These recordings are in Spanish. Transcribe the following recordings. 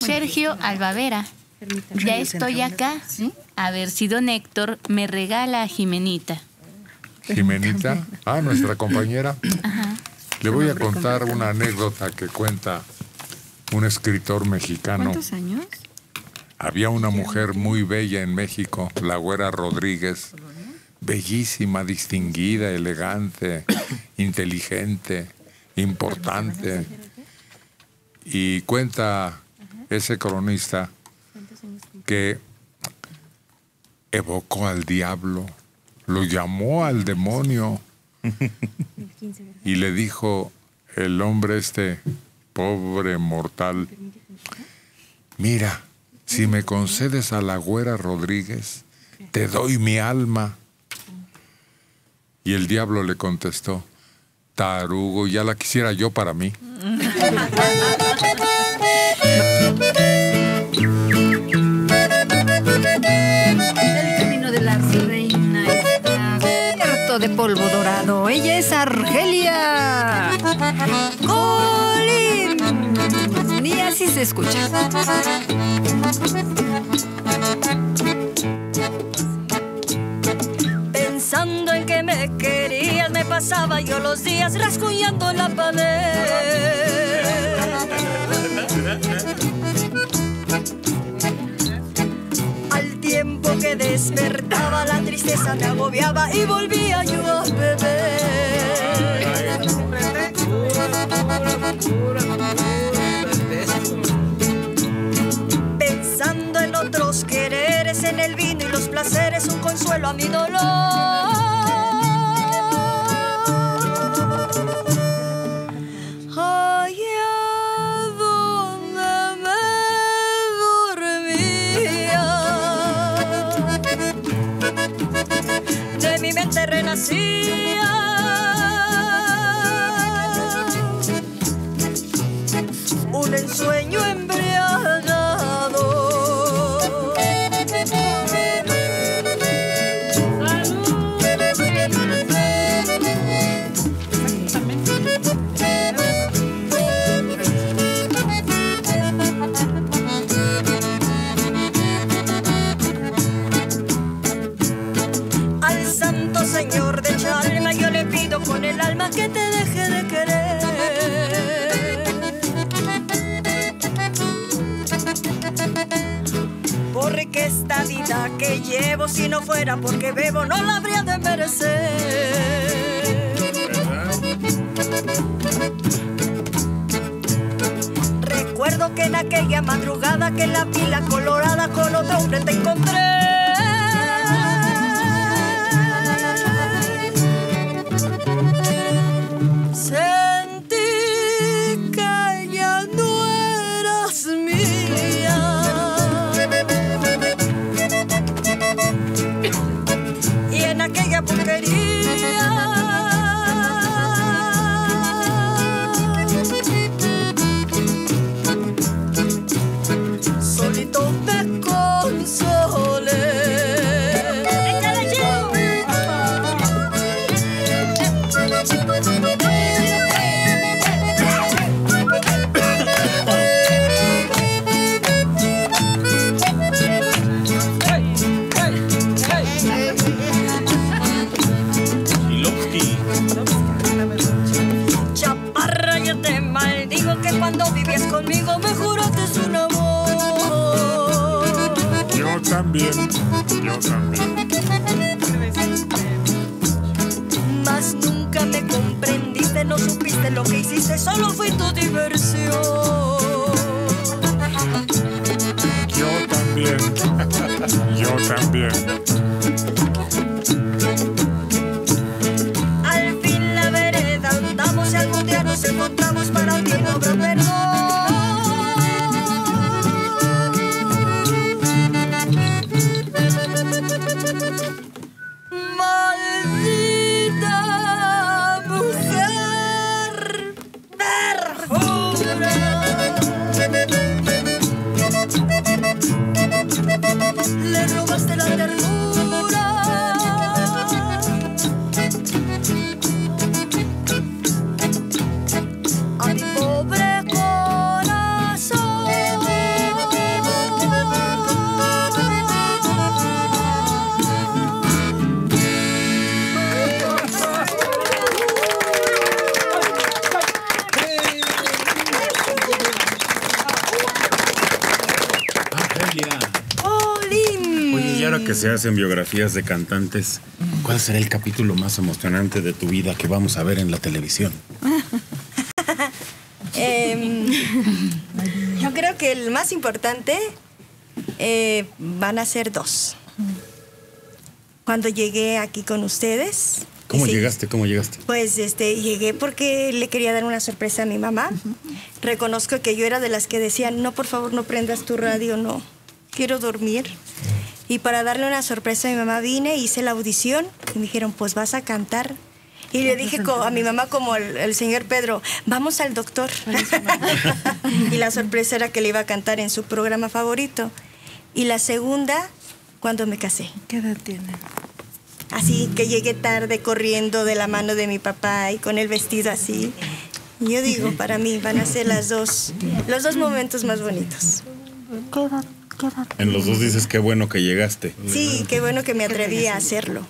Sergio Albavera. Ya estoy acá. A ver si don Héctor me regala a Jimenita. ¿Jimenita? Ah, nuestra compañera. Ajá. Le voy a contar una anécdota que cuenta un escritor mexicano. ¿Cuántos años? Había una mujer muy bella en México, la Güera Rodríguez. Bellísima, distinguida, elegante, inteligente, importante. Y cuenta ese cronista que evocó al diablo, lo llamó al demonio y le dijo el hombre pobre mortal, mira, si me concedes a la Güera Rodríguez, te doy mi alma. Y el diablo le contestó, tarugo, ya la quisiera yo para mí. El camino de la reina está cubierto de polvo dorado. Ella es Argelia Colín. Y así se escucha. Pensando en que me querías, me pasaba yo los días rasguñando la pared. Al tiempo que despertaba, la tristeza me agobiaba y volvía yo a beber. Pensando en otros quereres, en el vino y los placeres, un consuelo a mi dolor. Allá donde me dormía, de mi mente renacía un ensueño embriagado. Al santo señor de Chalma yo le pido con el alma que te deje de querer. Porque esta vida que llevo, si no fuera porque bebo, no la habría de merecer. Recuerdo que en aquella madrugada que en la pila colorada con otro hombre te encontré. Sentí que ya no eras mía. Y en aquella porquería solito me consolé. Chaparra, yo te maldigo que cuando vivías conmigo me juraste un amor. Yo también. Mas nunca me comprendiste, no supiste lo que hiciste, solo fue tu diversión. Yo también. Al fin la vereda andamos y algún día nos encontramos para ti no habrá perdón. Maldita mujer perjura. Le robaste la ternura. Argelia. ¡Olín! Oye, y ahora que se hacen biografías de cantantes, ¿cuál será el capítulo más emocionante de tu vida que vamos a ver en la televisión? Yo creo que el más importante van a ser 2. Cuando llegué aquí con ustedes. ¿Cómo sí, llegaste? ¿Cómo llegaste? Pues llegué porque le quería dar una sorpresa a mi mamá. Reconozco que yo era de las que decían, no, por favor, no prendas tu radio, no, quiero dormir. Y para darle una sorpresa a mi mamá vine, hice la audición y me dijeron, pues vas a cantar. Y le dije a mi mamá como el señor Pedro, vamos al doctor. Y la sorpresa era que le iba a cantar en su programa favorito. Y la segunda, cuando me casé. ¿Qué edad tiene? Así que llegué tarde corriendo de la mano de mi papá y con el vestido así. Y yo digo, para mí van a ser los dos momentos más bonitos. En los dos dices qué bueno que llegaste. Sí, qué bueno que me atreví a hacerlo.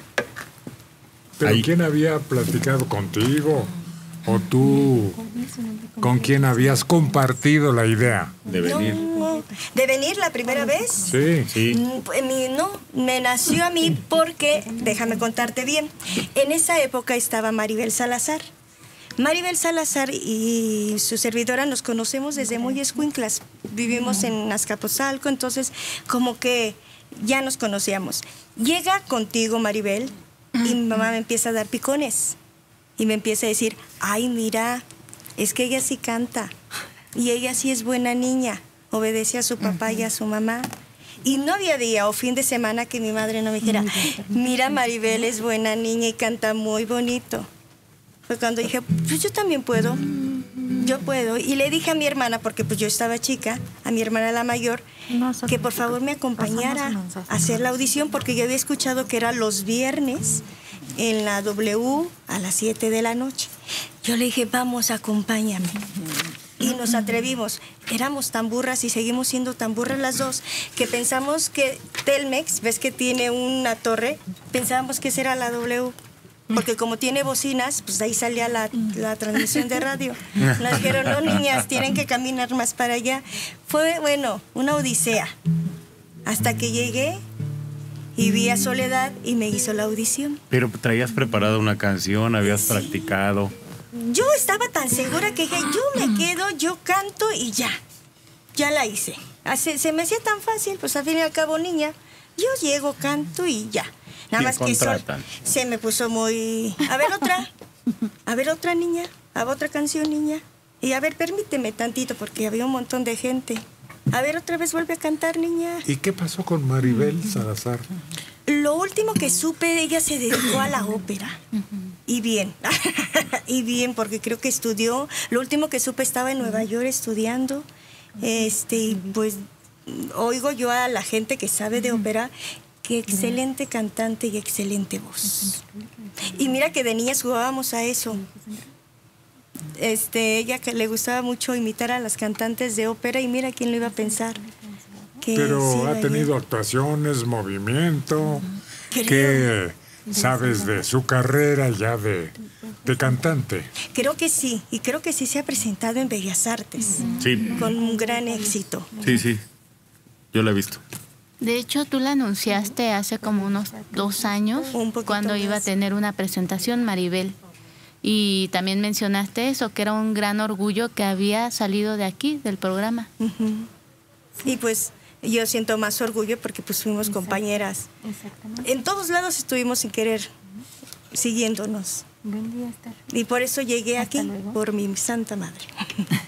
¿Pero Ahí. quién había platicado contigo? ¿O tú con quién habías compartido la idea? De venir. No, ¿de venir la primera vez? Sí. Sí. No, me nació a mí porque, déjame contarte bien, en esa época estaba Maribel Salazar. Maribel Salazar y su servidora nos conocemos desde muy escuinclas. Vivimos en Azcapotzalco, entonces como que ya nos conocíamos. Llega contigo Maribel y mi mamá me empieza a dar picones. Y me empieza a decir, ay, mira, es que ella sí canta. Y ella sí es buena niña. Obedece a su papá y a su mamá. Y no había día o fin de semana que mi madre no me dijera, mira, Maribel es buena niña y canta muy bonito. Fue cuando dije, pues yo también puedo. Yo puedo. Y le dije a mi hermana, porque pues yo estaba chica, a mi hermana la mayor, que por favor me acompañara a hacer la audición, porque yo había escuchado que era los viernes en la W a las 7 de la noche. Yo le dije, vamos, acompáñame. Y nos atrevimos. Éramos tan burras y seguimos siendo tan burras las dos, que pensamos que Telmex, ves que tiene una torre, pensábamos que esa era la W. Porque como tiene bocinas, pues de ahí salía la transmisión de radio. Nos dijeron, no, niñas, tienen que caminar más para allá. Fue, bueno, una odisea. Hasta que llegué y vi a Soledad y me hizo la audición. Pero traías preparada una canción, habías practicado. Yo estaba tan segura que dije, yo me quedo, yo canto y ya. Ya la hice. Se me hacía tan fácil, pues al fin y al cabo, niña, yo llego, canto y ya. Nada más que se me puso muy... A ver otra niña, a otra canción, niña. Y a ver, permíteme tantito, porque había un montón de gente. A ver, otra vez vuelve a cantar, niña. ¿Y qué pasó con Maribel Salazar? Lo último que supe, ella se dedicó a la ópera. Y bien, y bien, porque creo que estudió. Lo último que supe, estaba en Nueva York estudiando. Pues oigo yo a la gente que sabe de ópera. Qué excelente cantante y excelente voz. Y mira que de niñas jugábamos a eso. Ella que le gustaba mucho imitar a las cantantes de ópera y mira quién lo iba a pensar. Pero ha tenido actuaciones, movimiento. ¿Qué sabes de su carrera ya de cantante? Creo que sí, y creo que sí se ha presentado en Bellas Artes. Sí. Con un gran éxito. Sí. Yo la he visto. De hecho, tú la anunciaste hace como unos 2 años, cuando más. iba a tener una presentación, Maribel. Y también mencionaste eso, que era un gran orgullo que había salido de aquí, del programa. Y pues yo siento más orgullo porque pues fuimos compañeras. En todos lados estuvimos sin querer, siguiéndonos. Buen día, Esther. Y por eso llegué aquí, luego. por mi santa madre.